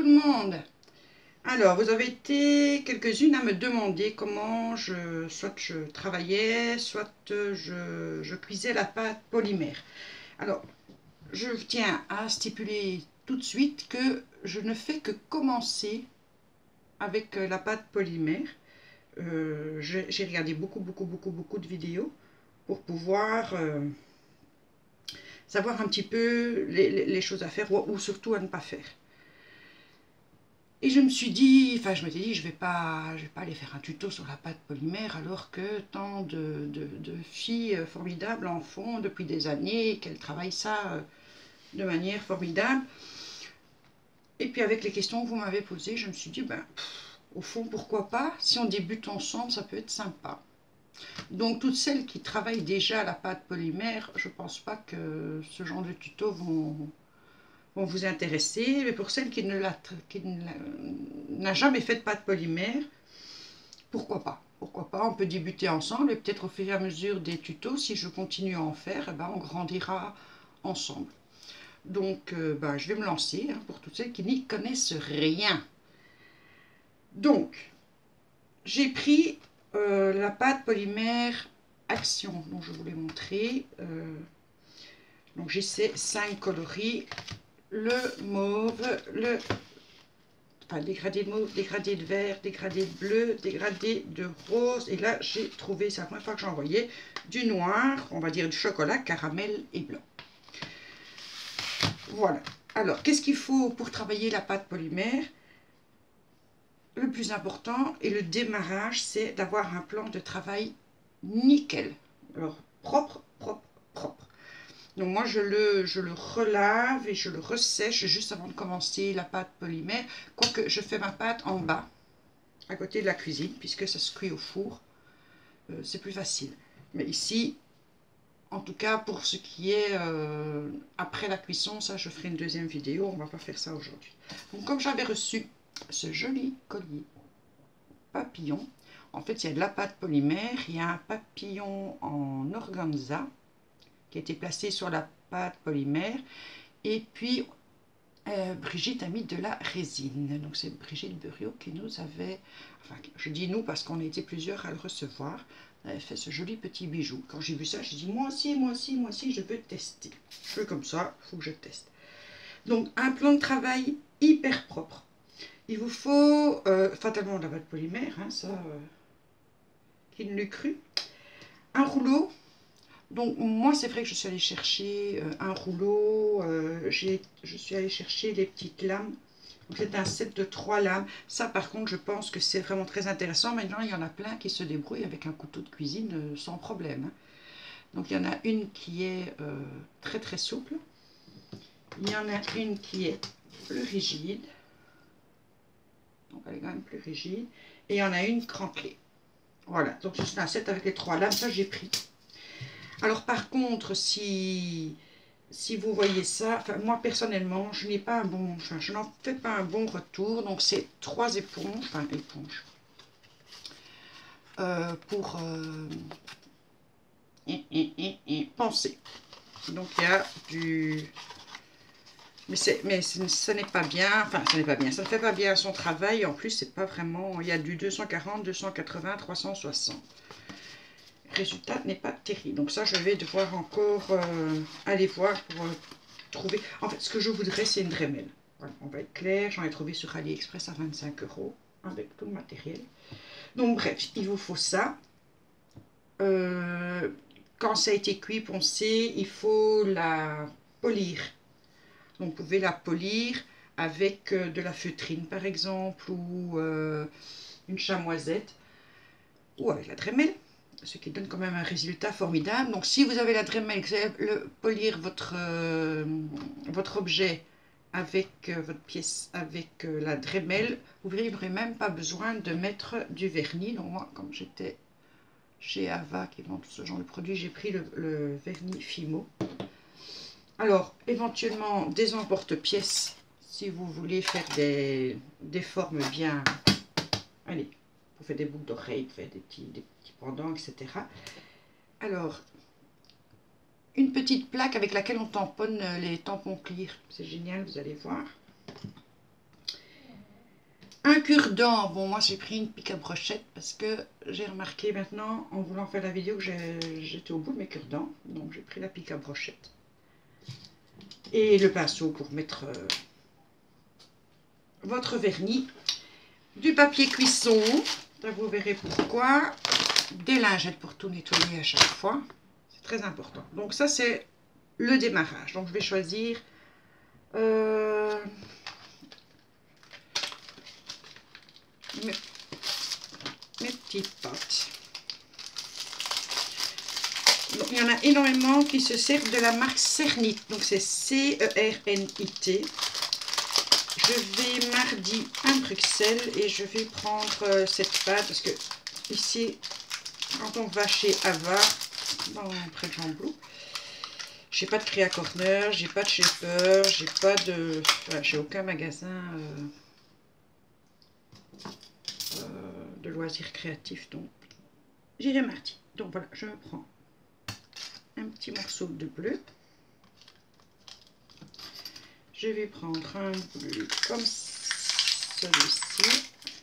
le monde. Alors, vous avez été quelques-unes à me demander comment soit je travaillais, soit je cuisais la pâte polymère. Alors, je tiens à stipuler tout de suite que je ne fais que commencer avec la pâte polymère. J'ai regardé beaucoup de vidéos pour pouvoir savoir un petit peu les choses à faire ou surtout à ne pas faire. Et je me suis dit, enfin je m'étais dit, je vais pas aller faire un tuto sur la pâte polymère alors que tant de filles formidables en font depuis des années, qu'elles travaillent ça de manière formidable. Et puis avec les questions que vous m'avez posées, je me suis dit, ben, au fond, pourquoi pas, si on débute ensemble, ça peut être sympa. Donc toutes celles qui travaillent déjà la pâte polymère, je pense pas que ce genre de tuto vont vous intéresser. Mais pour celles qui n'a jamais fait de pâte polymère, pourquoi pas? Pourquoi pas? On peut débuter ensemble et peut-être au fur et à mesure des tutos, si je continue à en faire, eh ben, on grandira ensemble. Donc ben, je vais me lancer pour toutes celles qui n'y connaissent rien. Donc, j'ai pris la pâte polymère Action, dont je vous l'ai montré. Donc j'ai ces 5 coloris, le mauve, dégradé de mauve, dégradé de vert, dégradé de bleu, dégradé de rose. Et là, j'ai trouvé, c'est la première fois que j'en voyais, du noir, on va dire du chocolat, caramel et blanc. Voilà. Alors, qu'est-ce qu'il faut pour travailler la pâte polymère? Le plus important et le démarrage, c'est d'avoir un plan de travail nickel. Alors, propre. Donc moi, je le relave et je le ressèche juste avant de commencer la pâte polymère. Quoique, je fais ma pâte en bas, à côté de la cuisine, puisque ça se cuit au four. C'est plus facile. Mais ici, en tout cas, pour ce qui est après la cuisson, ça, je ferai une deuxième vidéo. On ne va pas faire ça aujourd'hui. Donc, comme j'avais reçu ce joli collier papillon, en fait, il y a de la pâte polymère, il y a un papillon en organza qui a été placé sur la pâte polymère, et puis Brigitte a mis de la résine. Donc c'est Brigitte Buriot qui nous avait, enfin je dis nous parce qu'on a été plusieurs à le recevoir, elle avait fait ce joli petit bijou. Quand j'ai vu ça, j'ai dit moi aussi, je veux tester. Je veux comme ça, il faut que je teste. Donc un plan de travail hyper propre. Il vous faut fatalement de la pâte polymère, hein, ça, qui ne l'eût cru. Un rouleau. Donc moi c'est vrai que je suis allée chercher un rouleau, je suis allée chercher les petites lames. C'est un set de 3 lames. Ça par contre je pense que c'est vraiment très intéressant. Maintenant il y en a plein qui se débrouillent avec un couteau de cuisine sans problème. Donc il y en a une qui est très souple. Il y en a une qui est plus rigide. Donc elle est quand même plus rigide. Et il y en a une crantelée. Voilà, donc c'est un set avec les 3 lames, ça j'ai pris. Alors par contre, si vous voyez ça, enfin, moi personnellement, je n'ai pas un bon, enfin, je n'en fais pas un bon retour. Donc c'est 3 éponges, enfin éponges, pour penser. Donc il y a du, mais ça n'est pas bien, enfin ça n'est pas bien, ça ne fait pas bien son travail. En plus c'est pas vraiment, il y a du 240, 280, 360. Résultat n'est pas terrible. Donc ça, je vais devoir encore aller voir pour trouver. En fait, ce que je voudrais, c'est une Dremel. Voilà, on va être clair. J'en ai trouvé sur AliExpress à 25 € avec tout le matériel. Donc bref, il vous faut ça. Quand ça a été cuit, poncé, il faut la polir. Donc vous pouvez la polir avec de la feutrine par exemple, ou une chamoisette, ou avec la Dremel, ce qui donne quand même un résultat formidable. Donc si vous avez la Dremel, vous allez polir votre objet avec votre pièce avec la Dremel, vous verrez, il n'y aurait même pas besoin de mettre du vernis. Donc moi, comme j'étais chez Ava qui vend tout ce genre de produits, j'ai pris le vernis Fimo. Alors éventuellement des emporte-pièces si vous voulez faire des formes bien, allez, vous faites des boucles d'oreilles, vous faites des petits pendants, etc. Alors, une petite plaque avec laquelle on tamponne les tampons clear. C'est génial, vous allez voir. Un cure-dent, bon moi j'ai pris une pique à brochette parce que j'ai remarqué maintenant en voulant faire la vidéo que j'étais au bout de mes cure-dents, donc j'ai pris la pique à brochette. Et le pinceau pour mettre votre vernis, du papier cuisson, ça vous verrez pourquoi, des lingettes pour tout nettoyer à chaque fois, c'est très important. Donc ça c'est le démarrage, donc je vais choisir mes petites pâtes. Donc, il y en a énormément qui se servent de la marque Cernit, donc c'est C-E-R-N-I-T. Je vais mardi à Bruxelles et je vais prendre cette pâte parce que ici, quand on va chez Ava, près de Jean-Blou, j'ai pas de Créa Corner, j'ai pas de Shaper, j'ai pas de, enfin, j'ai aucun magasin de loisirs créatifs, donc j'irai mardi. Donc voilà, je me prends un petit morceau de bleu. Je vais prendre un bleu comme celui-ci.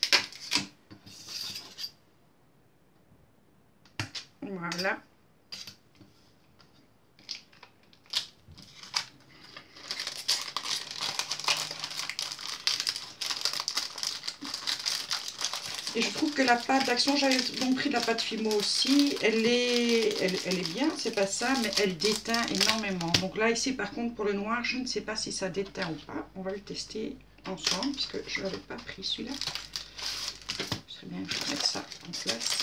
Voilà. Et je trouve que la pâte d'Action, j'avais donc pris de la pâte Fimo aussi, elle est bien, c'est pas ça, mais elle déteint énormément. Donc là, ici, par contre, pour le noir, je ne sais pas si ça déteint ou pas. On va le tester ensemble, parce que je n'avais pas pris celui-là. Ce serait bien que je mette ça en place.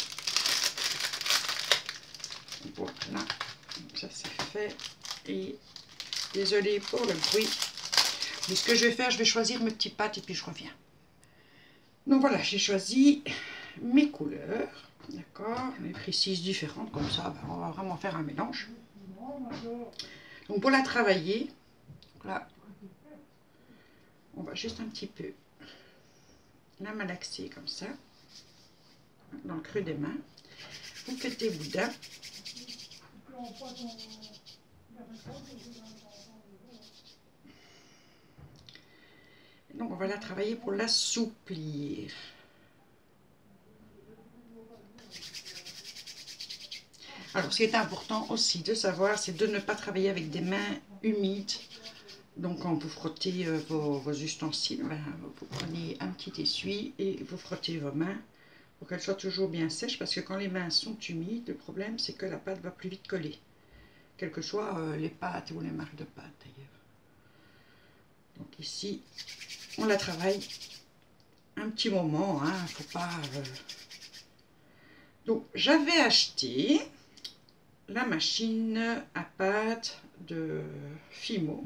Voilà, donc ça c'est fait. Et désolé pour le bruit. Mais ce que je vais faire, je vais choisir mes petites pâtes et puis je reviens. Donc voilà, j'ai choisi mes couleurs, d'accord, j'en ai pris 6 différentes, comme ça, on va vraiment faire un mélange. Donc pour la travailler, là, on va juste un petit peu la malaxer comme ça, dans le creux des mains. Vous faites des boudins. Donc on va la travailler pour l'assouplir. Alors ce qui est important aussi de savoir, c'est de ne pas travailler avec des mains humides. Donc quand vous frottez vos ustensiles, ben, vous prenez un petit essuie et vous frottez vos mains pour qu'elles soient toujours bien sèches, parce que quand les mains sont humides, le problème c'est que la pâte va plus vite coller. Quelles que soient les pâtes ou les marques de pâte d'ailleurs. Donc ici, on la travaille un petit moment, hein, faut pas... Donc j'avais acheté la machine à pâte de Fimo.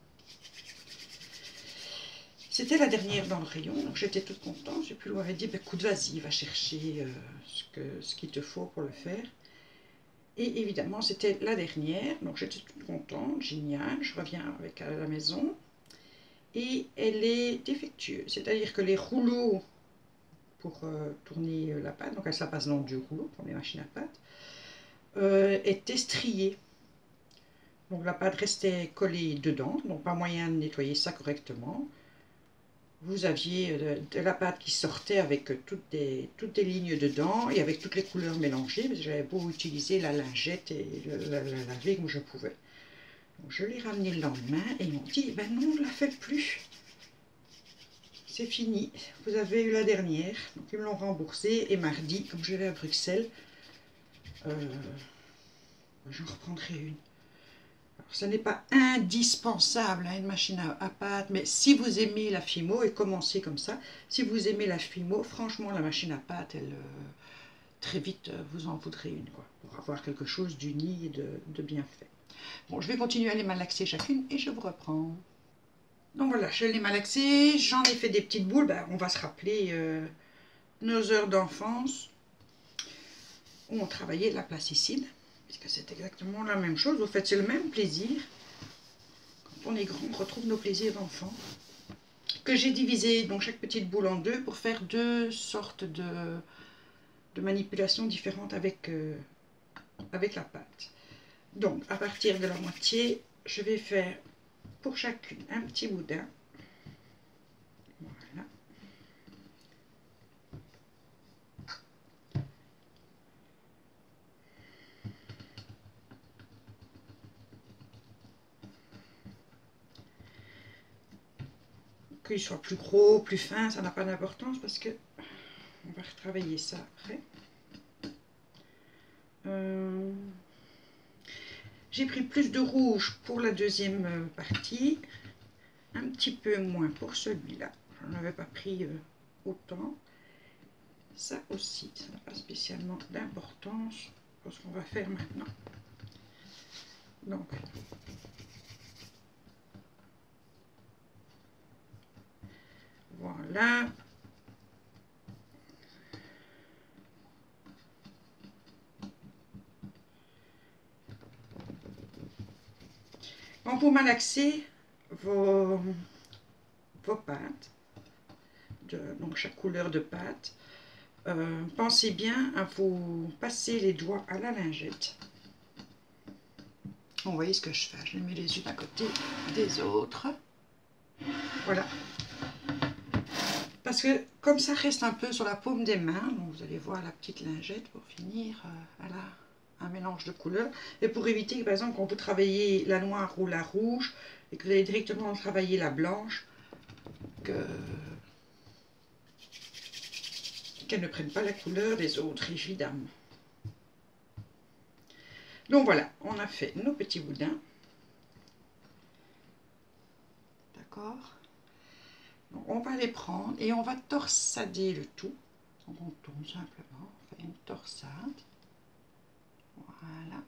C'était la dernière dans le rayon, donc j'étais toute contente. J'ai pu lui dire, bah, écoute, vas-y, va chercher ce qu'il te faut pour le faire. Et évidemment, c'était la dernière, donc j'étais toute contente, génial. Je reviens avec à la maison. Et elle est défectueuse, c'est-à-dire que les rouleaux pour tourner la pâte, donc ça passe dans du rouleau pour les machines à pâte, étaient striés. Donc la pâte restait collée dedans, donc pas moyen de nettoyer ça correctement. Vous aviez de la pâte qui sortait avec toutes des lignes dedans et avec toutes les couleurs mélangées. J'avais beau utiliser la lingette et la laver comme je pouvais. Donc je l'ai ramené le lendemain et ils m'ont dit, ben non, on ne la fait plus. C'est fini, vous avez eu la dernière. Donc ils me l'ont remboursée et mardi, comme je vais à Bruxelles, j'en reprendrai une. Alors, ce n'est pas indispensable, hein, une machine à pâte, mais si vous aimez la Fimo, et commencez comme ça, si vous aimez la Fimo, franchement la machine à pâte, elle, très vite vous en voudrez une, quoi, pour avoir quelque chose d'uni et de bien fait. Bon, je vais continuer à les malaxer chacune et je vous reprends. Donc voilà, je l'ai malaxé, j'en ai fait des petites boules. Ben, on va se rappeler nos heures d'enfance où on travaillait la plasticine, puisque c'est exactement la même chose. Au fait, c'est le même plaisir. Quand on est grand, on retrouve nos plaisirs d'enfant. Que j'ai divisé donc chaque petite boule en deux pour faire deux sortes de manipulations différentes avec la pâte. Donc, à partir de la moitié, je vais faire pour chacune un petit boudin. Voilà. qu'il soit plus gros, plus fin, ça n'a pas d'importance parce que on va retravailler ça après. J'ai pris plus de rouge pour la deuxième partie, un petit peu moins pour celui-là. Je n'en avais pas pris autant. Ça aussi, ça n'a pas spécialement d'importance pour ce qu'on va faire maintenant. Donc, voilà. Quand vous malaxez vos pâtes, donc chaque couleur de pâte, pensez bien à vous passer les doigts à la lingette. Vous voyez ce que je fais, je les mets les unes à côté des autres. Voilà. Parce que comme ça reste un peu sur la paume des mains, donc vous allez voir la petite lingette pour finir, elle a un mélange de couleurs. Et pour éviter que par exemple quand vous travaillez la noire ou la rouge et que vous allez directement travailler la blanche, qu'elle ne prenne pas la couleur des autres évidemment. Donc voilà, on a fait nos petits boudins. D'accord? On va les prendre et on va torsader le tout. Donc on tourne simplement, on fait une torsade. Voilà.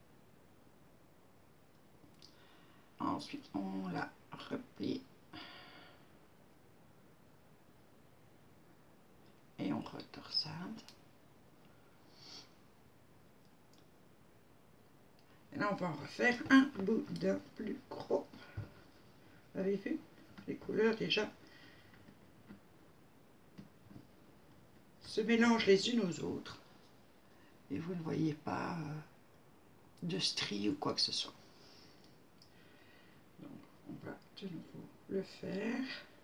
Ensuite on la replie. Et on retorsade. Et là on va en refaire un boudin plus gros. Vous avez vu? Les couleurs déjà se mélangent les unes aux autres et vous ne voyez pas de stries ou quoi que ce soit. Donc on va de nouveau le faire.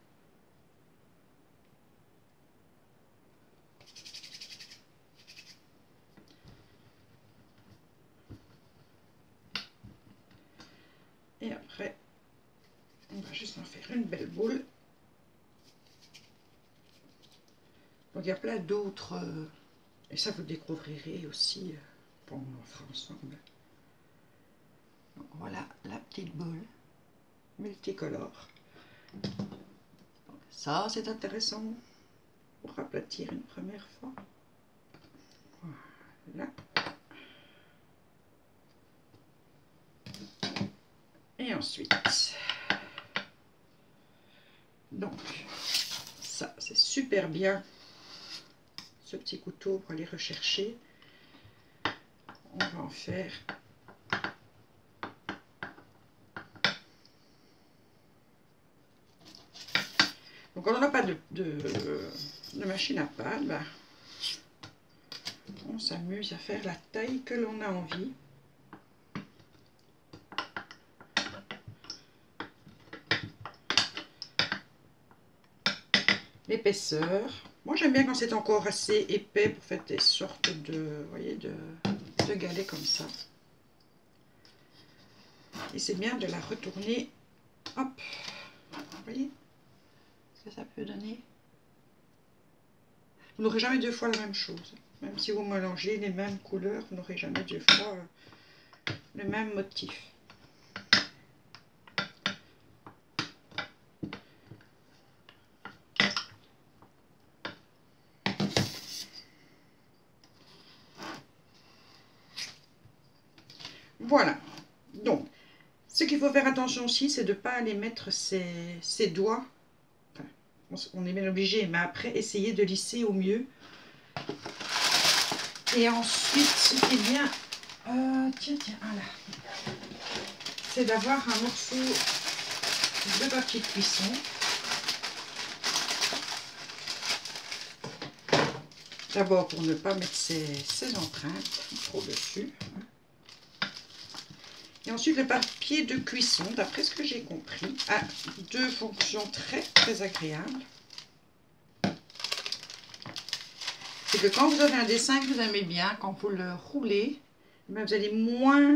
Et après on va juste en faire une belle boule. Donc il y a plein d'autres, et ça vous découvrirez aussi quand on en fera ensemble. Donc voilà la petite boule multicolore. Donc ça c'est intéressant pour aplatir une première fois. Voilà. Et ensuite, donc ça c'est super bien. Ce petit couteau pour aller rechercher. On va en faire donc quand on n'a pas de machine à pâte, ben, on s'amuse à faire la taille que l'on a envie. L'épaisseur, moi j'aime bien quand c'est encore assez épais pour faire des sortes de, vous voyez, de galets comme ça. Et c'est bien de la retourner, hop, vous voyez ce que ça peut donner. Vous n'aurez jamais deux fois la même chose, même si vous mélangez les mêmes couleurs, vous n'aurez jamais deux fois le même motif. Voilà, donc ce qu'il faut faire attention aussi, c'est de ne pas aller mettre ses doigts, enfin, on est bien obligé, mais après essayer de lisser au mieux. Et ensuite, ce qui est bien, voilà, c'est d'avoir un morceau de papier de cuisson. D'abord pour ne pas mettre ses empreintes trop dessus. Et ensuite, le papier de cuisson, d'après ce que j'ai compris, a deux fonctions très agréables. C'est que quand vous avez un dessin que vous aimez bien, quand vous le roulez, vous allez moins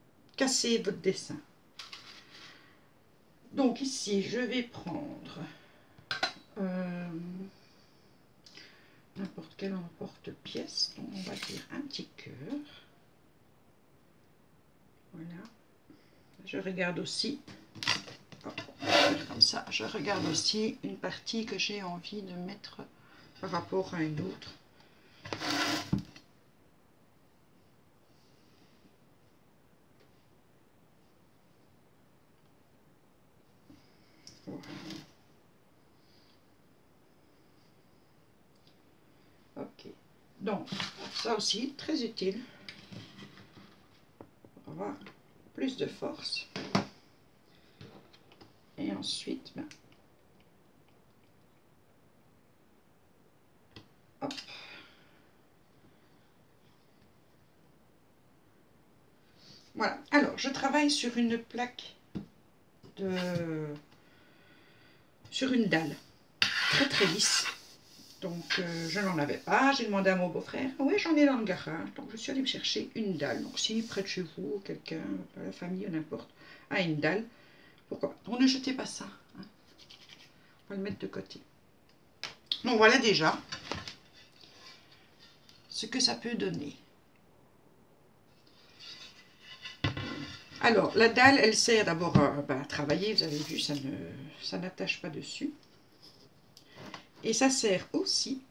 casser votre dessin. Donc ici, je vais prendre pièce, donc on va dire un petit cœur. Voilà. Je regarde aussi, comme ça, je regarde aussi une partie que j'ai envie de mettre par rapport à une autre. Voilà. Ok, donc ça aussi très utile pour avoir plus de force. Et ensuite, ben, hop. Voilà, alors je travaille sur une plaque sur une dalle très lisse. Donc je n'en avais pas, j'ai demandé à mon beau-frère, oui j'en ai dans le garage, donc je suis allée me chercher une dalle. Donc si près de chez vous, quelqu'un, la famille ou n'importe, a une dalle, pourquoi pas. Donc ne jetez pas ça, hein. On va le mettre de côté. Donc voilà déjà ce que ça peut donner. Alors la dalle, elle sert d'abord à travailler, vous avez vu, ça n'attache pas dessus. Et ça sert aussi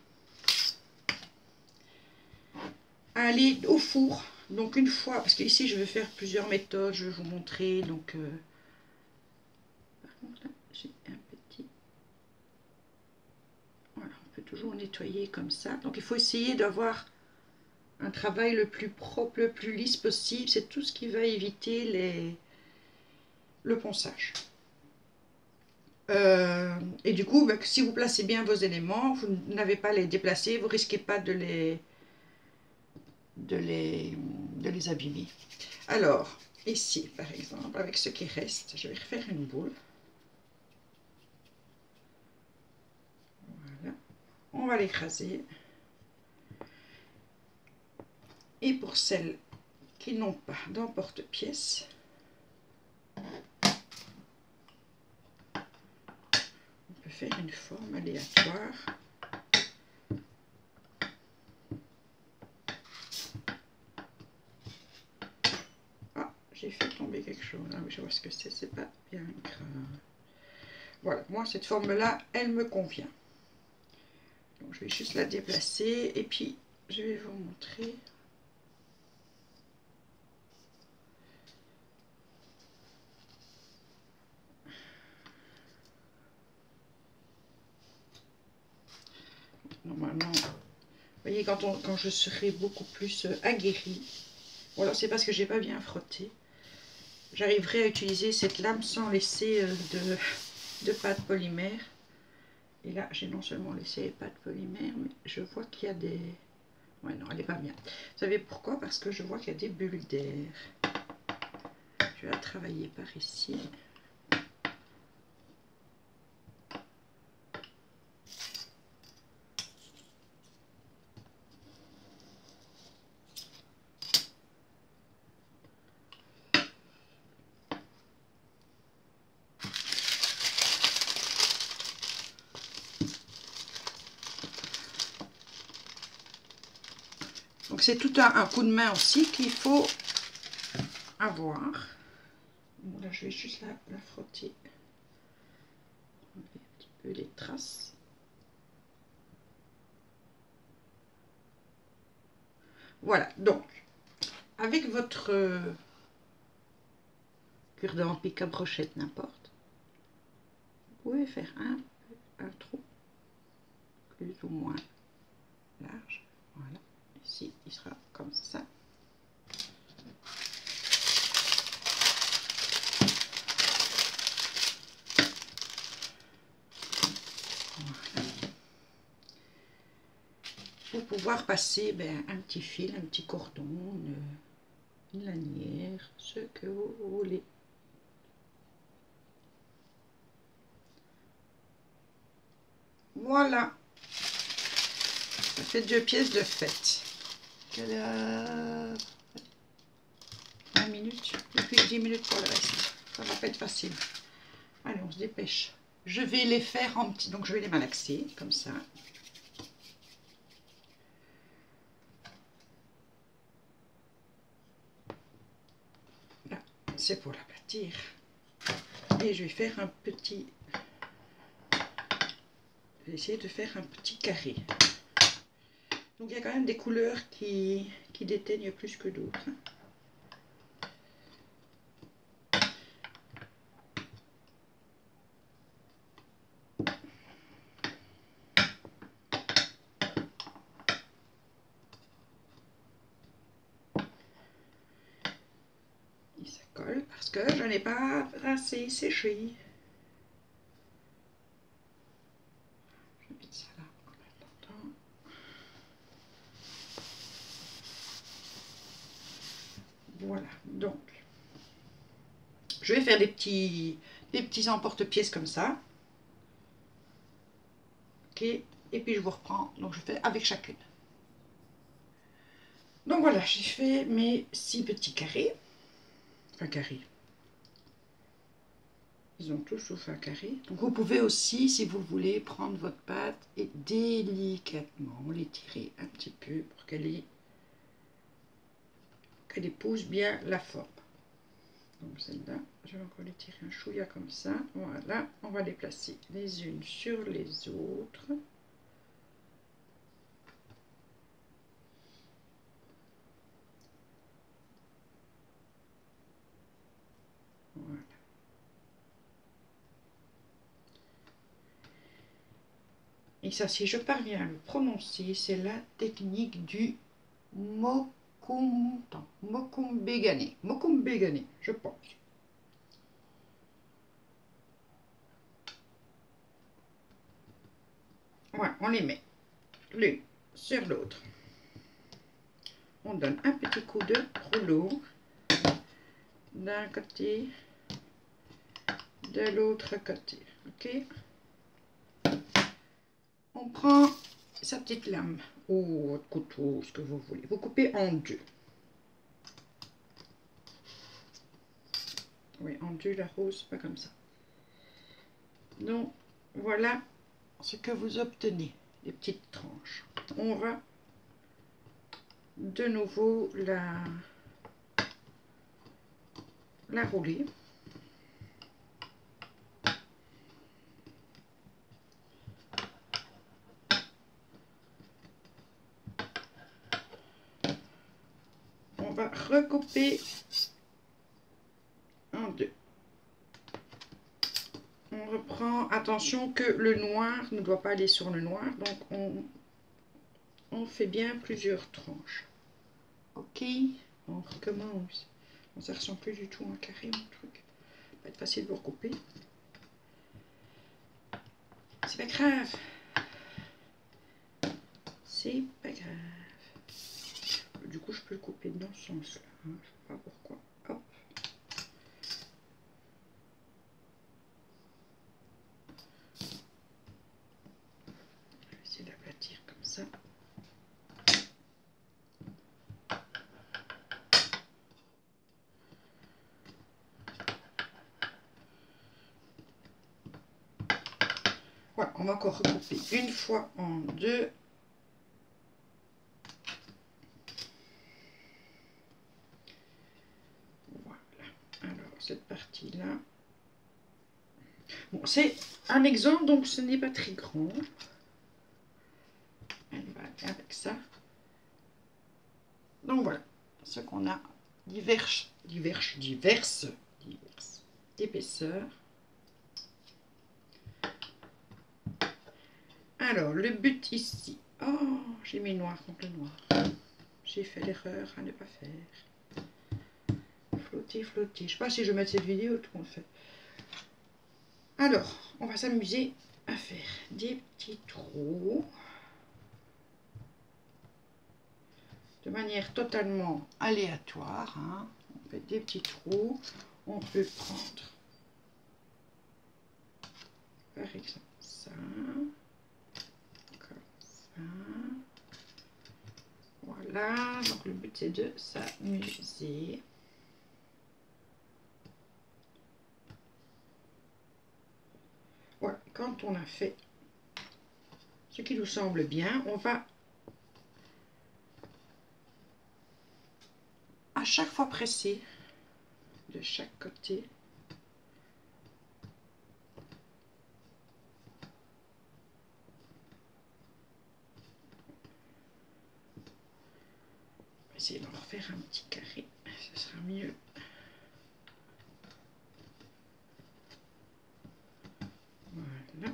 à aller au four. Donc une fois, parce qu'ici je vais faire plusieurs méthodes, je vais vous montrer. Donc par contre là j'ai un petit, voilà, on peut toujours nettoyer comme ça. Donc il faut essayer d'avoir un travail le plus propre, le plus lisse possible. C'est tout ce qui va éviter le ponçage. Et du coup, si vous placez bien vos éléments, vous n'avez pas à les déplacer, vous risquez pas de les abîmer. Alors, ici, par exemple, avec ce qui reste, je vais refaire une boule. Voilà. On va l'écraser. Et pour celles qui n'ont pas d'emporte-pièce, on peut faire une forme aléatoire. J'ai fait tomber quelque chose, hein, mais je vois ce que c'est pas bien grave. Voilà, moi cette forme-là, elle me convient. Donc je vais juste la déplacer et puis je vais vous montrer. Normalement, vous voyez, quand je serai beaucoup plus aguerrie, voilà, c'est parce que j'ai pas bien frotté. J'arriverai à utiliser cette lame sans laisser de pâte polymère. Et là, j'ai non seulement laissé les pâtes polymères, mais je vois qu'il y a des... Ouais, non, elle n'est pas bien. Vous savez pourquoi? Parce que je vois qu'il y a des bulles d'air. Je vais la travailler par ici. Donc c'est tout un coup de main aussi qu'il faut avoir. Bon, là je vais juste la frotter. Enlever un petit peu les traces. Voilà, donc avec votre cure-dent, pic à brochette, n'importe, vous pouvez faire un trou plus ou moins large. Voilà, ici il sera comme ça. Voilà. Pour pouvoir passer un petit fil, un petit cordon, une lanière, ce que vous voulez. Voilà, ça fait 2 pièces de fête. Quelle heure? 20 minutes, et puis 10 minutes pour le reste. Ça va pas être facile. Allez, on se dépêche. Je vais les faire en petit, donc je vais les malaxer comme ça. c'est pour l'aplatir. Et je vais faire un petit... Je vais essayer de faire un petit carré. Donc il y a quand même des couleurs qui déteignent plus que d'autres. Et ça colle parce que je n'ai pas assez séché. Je vais mettre ça là en attendant. Voilà, donc je vais faire des petits emporte-pièces comme ça. Ok, et puis je vous reprends. Donc je fais avec chacune. Donc voilà, j'ai fait mes 6 petits carrés. Enfin carrés. Ils ont tous sauf un carré. Donc vous pouvez aussi, si vous voulez, prendre votre pâte et délicatement l'étirer un petit peu pour qu'elle épouse bien la forme. Donc celle-là, je vais encore l'étirer un chouïa comme ça. Voilà, on va les placer les unes sur les autres. Voilà. Et ça, si je parviens à le prononcer, c'est la technique du mokumbegane. Mokumbegane, je pense. Voilà, on les met l'une sur l'autre. On donne un petit coup de rouleau d'un côté, de l'autre côté. Ok. On prend sa petite lame ou votre couteau, ce que vous voulez. Vous coupez en deux. Oui, en deux la rose, pas comme ça. Donc voilà ce que vous obtenez, les petites tranches. On va de nouveau la rouler. On va recouper en deux. On reprend, attention que le noir ne doit pas aller sur le noir, donc on fait bien plusieurs tranches. Ok, on recommence. Bon, ça ressemble plus du tout à un carré, mon truc. Ça va être facile de vous recouper. C'est pas grave. C'est pas grave. Du coup, je peux le couper dans ce sens-là. Hein. Je sais pas pourquoi. Hop. Je vais essayer d'aplatir comme ça. Voilà, on va encore recouper une fois en deux. Voilà. Alors, cette partie-là. Bon, c'est un exemple, donc ce n'est pas très grand. Elle va aller avec ça. Donc voilà, ce qu'on a, diverses épaisseurs. Alors, le but ici. Oh, j'ai mis noir contre le noir. J'ai fait l'erreur à ne pas faire. Flotter, flotter. Je sais pas si je mets cette vidéo, tout le monde fait. Alors, on va s'amuser à faire des petits trous. De manière totalement aléatoire. Hein. On fait des petits trous. On peut prendre, par exemple, ça. Voilà, donc le but c'est de s'amuser. Voilà, quand on a fait ce qui nous semble bien, on va à chaque fois presser de chaque côté. On va essayer d'en refaire un petit carré, ce sera mieux. Voilà.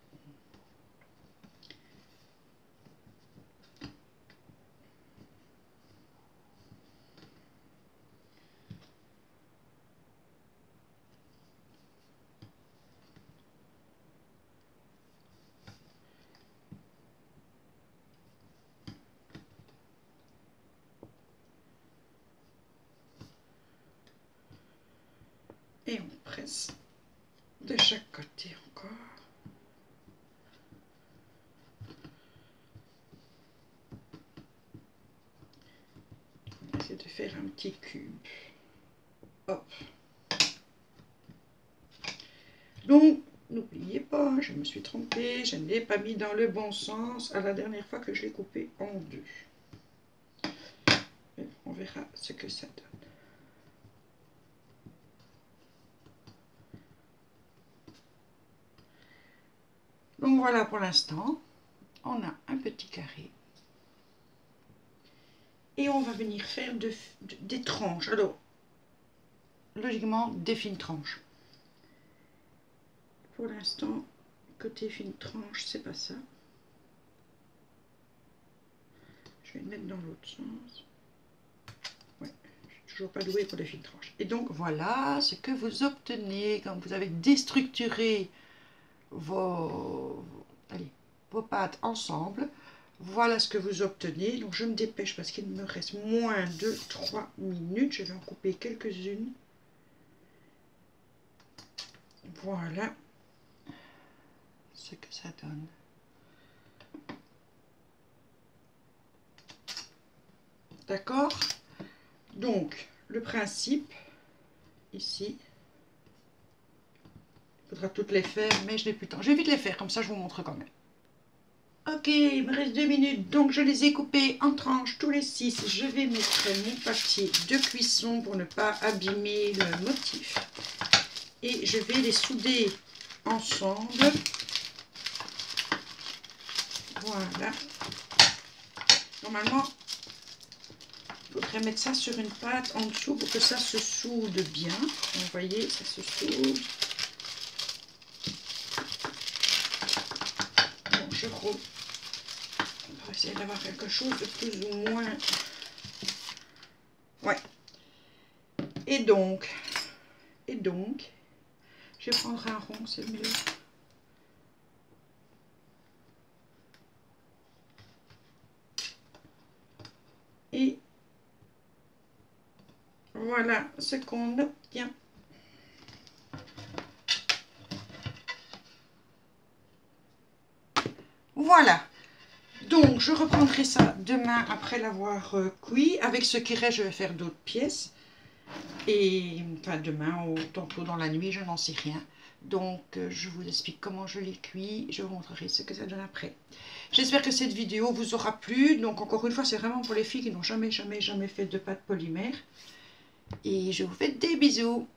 Et on presse de chaque côté encore. On va essayer de faire un petit cube. Hop. Donc, n'oubliez pas, je me suis trompée, je ne l'ai pas mis dans le bon sens à la dernière fois que je l'ai coupé en deux. Mais on verra ce que ça donne. Donc voilà, pour l'instant, on a un petit carré. Et on va venir faire des tranches. Alors, logiquement, des fines tranches. Pour l'instant, côté fine tranche, c'est pas ça. Je vais le mettre dans l'autre sens. Ouais, je suis toujours pas douée pour les fines tranches. Et donc, voilà ce que vous obtenez quand vous avez déstructuré vos pâtes ensemble. Voilà ce que vous obtenez. Donc je me dépêche parce qu'il me reste moins de 3 minutes. Je vais en couper quelques-unes. Voilà ce que ça donne. D'accord? Donc le principe ici, il faudra toutes les faire, mais je n'ai plus le temps. Je vais vite les faire, comme ça je vous montre quand même. Ok, il me reste 2 minutes, donc je les ai coupés en tranches tous les 6. Je vais mettre mon papier de cuisson pour ne pas abîmer le motif. Et je vais les souder ensemble. Voilà. Normalement, il faudrait mettre ça sur une pâte en dessous pour que ça se soude bien. Vous voyez, ça se soude. Bon, je roule. On va essayer d'avoir quelque chose de plus ou moins... Ouais. Et donc, je vais prendre un rond, c'est mieux. Et voilà ce qu'on obtient. Voilà. Donc, je reprendrai ça demain après l'avoir cuit. Avec ce qui reste, je vais faire d'autres pièces. Et enfin, demain ou tantôt dans la nuit, je n'en sais rien. Donc, je vous explique comment je les cuis. Je vous montrerai ce que ça donne après. J'espère que cette vidéo vous aura plu. Donc, encore une fois, c'est vraiment pour les filles qui n'ont jamais fait de pâte polymère. Et je vous fais des bisous.